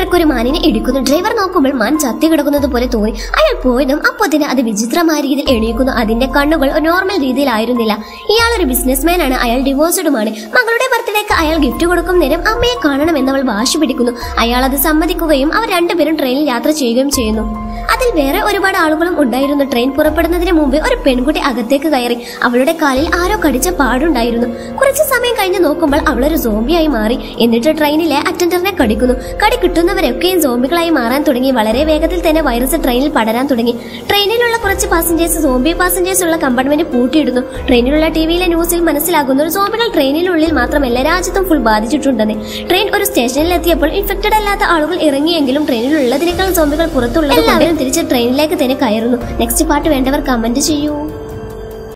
ഇടയ്ക്കൊരു മാനിനെ ഇടിക്കുന്നു. ഡ്രൈവർ നോക്കുമ്പോൾ മാൻ ചത്തി കിടക്കുന്നത് പോലെ തോന്നി. അയാൾ പോയതും അപ്പോൾ തന്നെ അത് വിചിത്രമായ രീതിയിൽ എണീക്കുന്നു. അതിന്റെ കണ്ണുകൾ നോർമൽ രീതിയിലായിരുന്നില്ല. ഇയാൾ ഒരു ബിസിനസ്മാൻ ആണ്. അയാൾ ഡിവോഴ്സ്ഡുമാണ്. മകളുടെ ബർത്ത്ഡേക്ക് അയാൾ ഗിഫ്റ്റ് കൊടുക്കും നേരം അമ്മയെ കാണണമെന്ന് അവൾ വാശി പിടിക്കുന്നു. അയാൾ അത് സമ്മതിക്കുകയും അവർ രണ്ടുപേരും ട്രെയിനിൽ യാത്ര ചെയ്യുകയും ചെയ്യുന്നു. അതിൽ വേറെ ഒരുപാട് ആളുകളും ഉണ്ടായിരുന്നു. ട്രെയിൻ പുറപ്പെടുന്നതിന് മുമ്പ് ഒരു പെൺകുട്ടി അകത്തേക്ക് കയറി. അവളുടെ കാലിൽ ആരോ കടിച്ച പാടുണ്ടായിരുന്നു. കുറച്ചു സമയം കഴിഞ്ഞ് നോക്കുമ്പോൾ അവളൊരു സോംബിയായി മാറി. എന്നിട്ട് ട്രെയിനിലെ അറ്റൻഡറിനെ കടിക്കുന്നു. കടി കിട്ടുന്നവരൊക്കെയും സോംബികളായി മാറാൻ തുടങ്ങി. വളരെ വേഗത്തിൽ തന്നെ വൈറസ് ട്രെയിനിൽ പടരാൻ തുടങ്ങി. ട്രെയിനിലുള്ള കുറച്ച് പാസഞ്ചേഴ്സ് സോംബി പാസഞ്ചേഴ്സ് ഉള്ള കമ്പാർട്ട്മെന്റ് പൂട്ടിയിടുന്നു. ട്രെയിനിലുള്ള ടിവിയിലെ ന്യൂസിൽ മനസ്സിലാകുന്നു സോംബികൾ ട്രെയിനിനുള്ളിൽ മാത്രമല്ല രാജ്യത്തും ഫുൾ ബാധിച്ചിട്ടുണ്ടെന്ന്. ട്രെയിൻ ഒരു സ്റ്റേഷനിൽ എത്തിയപ്പോൾ ഇൻഫെക്റ്റഡ് അല്ലാത്ത ആളുകൾ ഇറങ്ങിയെങ്കിലും ട്രെയിനിലുള്ളതിനേക്കാൾ സോംബികൾ പുറത്തുള്ളത് എല്ലാവരും തിരിച്ച് ട്രെയിനിലേക്ക് തന്നെ കയറുന്നു. നെക്സ്റ്റ് പാർട്ട് വേണ്ടവർ കമന്റ് ചെയ്യൂ.